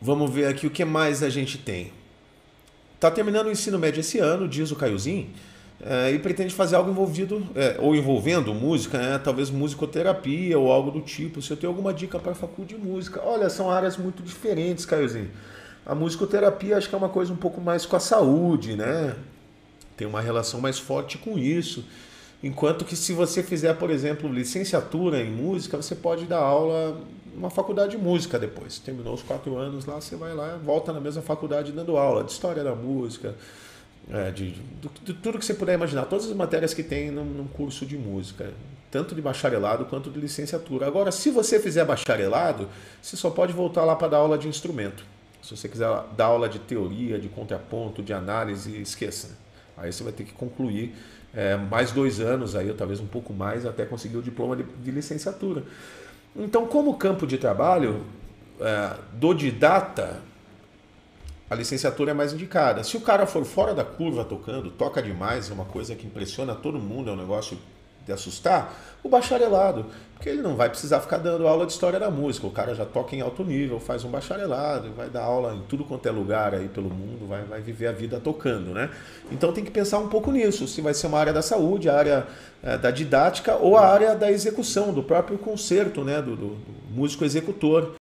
Vamos ver aqui o que mais a gente tem. Tá terminando o ensino médio esse ano, diz o Caiozinho, e pretende fazer algo envolvido, ou envolvendo música, né? Talvez musicoterapia ou algo do tipo. Se eu tenho alguma dica para a faculdade de música. Olha, são áreas muito diferentes, Caiozinho. A musicoterapia acho que é uma coisa um pouco mais com a saúde, né? Tem uma relação mais forte com isso. Enquanto que se você fizer, por exemplo, licenciatura em música, você pode dar aula numa faculdade de música depois. Terminou os 4 anos lá, você vai lá, volta na mesma faculdade dando aula de história da música, de tudo que você puder imaginar, todas as matérias que tem num curso de música, tanto de bacharelado quanto de licenciatura. Agora, se você fizer bacharelado, você só pode voltar lá para dar aula de instrumento. Se você quiser dar aula de teoria, de contraponto, de análise, esqueça. Aí você vai ter que concluir mais 2 anos, aí, ou talvez um pouco mais, até conseguir o diploma de licenciatura. Então, como campo de trabalho do didata, a licenciatura é mais indicada. Se o cara for fora da curva tocando, toca demais, é uma coisa que impressiona todo mundo, é um negócio de assustar, o bacharelado. Porque ele não vai precisar ficar dando aula de história da música. O cara já toca em alto nível, faz um bacharelado, vai dar aula em tudo quanto é lugar aí pelo mundo, vai viver a vida tocando, né? Então tem que pensar um pouco nisso, se vai ser uma área da saúde, a área da didática ou a área da execução, do próprio concerto, né? Do músico executor.